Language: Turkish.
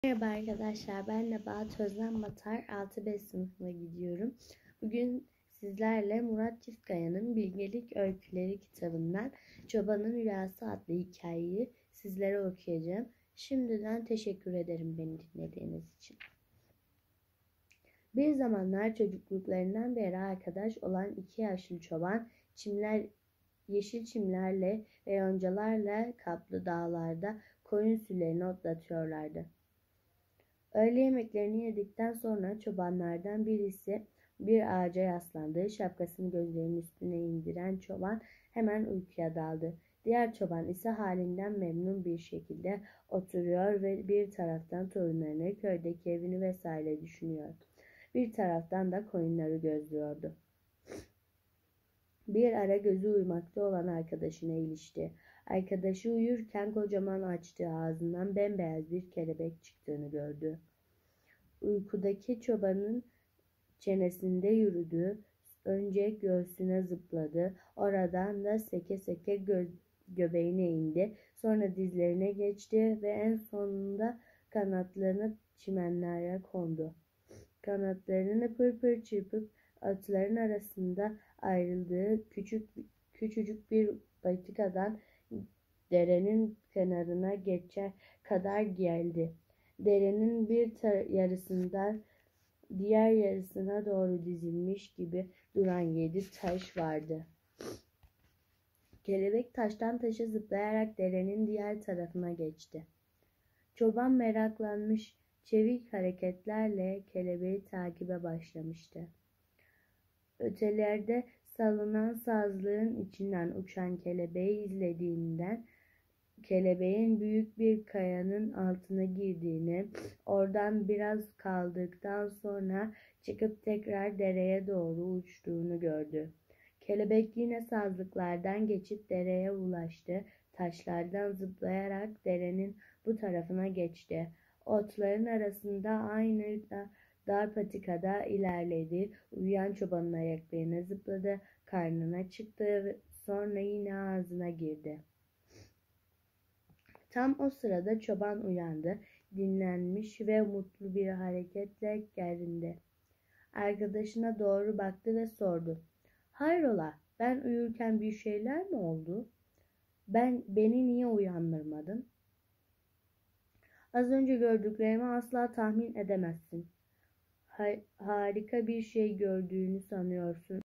Merhaba arkadaşlar, ben Nebahat Özlem Batar, 6B sınıfına gidiyorum. Bugün sizlerle Murat Çiftkaya'nın Bilgelik Öyküleri kitabından Çobanın Rüyası adlı hikayeyi sizlere okuyacağım. Şimdiden teşekkür ederim beni dinlediğiniz için. Bir zamanlar çocukluklarından beri arkadaş olan iki yaşlı çoban, yeşil çimlerle ve yoncalarla kaplı dağlarda koyun sürülerini otlatıyorlardı. Öğle yemeklerini yedikten sonra çobanlardan birisi bir ağaca yaslandı. Şapkasını gözlerinin üstüne indiren çoban hemen uykuya daldı. Diğer çoban ise halinden memnun bir şekilde oturuyor ve bir taraftan torunlarını, köydeki evini vesaire düşünüyor. Bir taraftan da koyunları gözlüyordu. Bir ara gözü uyumakta olan arkadaşına ilişti. Arkadaşı uyurken kocaman açtığı ağzından bembeyaz bir kelebek çıktığını gördü. Uykudaki çobanın çenesinde yürüdü. Önce göğsüne zıpladı. Oradan da seke seke göbeğine indi. Sonra dizlerine geçti ve en sonunda kanatlarını çimenlere kondu. Kanatlarını pır çırpıp atların arasında ayrıldığı küçücük bir patikadan derenin kenarına geçer kadar geldi. Derenin bir yarısından diğer yarısına doğru dizilmiş gibi duran 7 taş vardı. Kelebek taştan taşa zıplayarak derenin diğer tarafına geçti. Çoban meraklanmış, çevik hareketlerle kelebeği takibe başlamıştı. Ötelerde salınan sazlığın içinden uçan kelebeği izlediğinden kelebeğin büyük bir kayanın altına girdiğini, oradan biraz kaldıktan sonra çıkıp tekrar dereye doğru uçtuğunu gördü. Kelebek yine sazlıklardan geçip dereye ulaştı. Taşlardan zıplayarak derenin bu tarafına geçti. Otların arasında aynı dar patikada ilerledi. Uyuyan çobanın ayaklarına zıpladı, karnına çıktı ve sonra yine ağzına girdi. Tam o sırada çoban uyandı, dinlenmiş ve mutlu bir hareketle gerindi. Arkadaşına doğru baktı ve sordu. "Hayrola, ben uyurken bir şeyler mi oldu? Beni niye uyandırmadın?" "Az önce gördüklerimi asla tahmin edemezsin. Harika bir şey gördüğünü sanıyorsun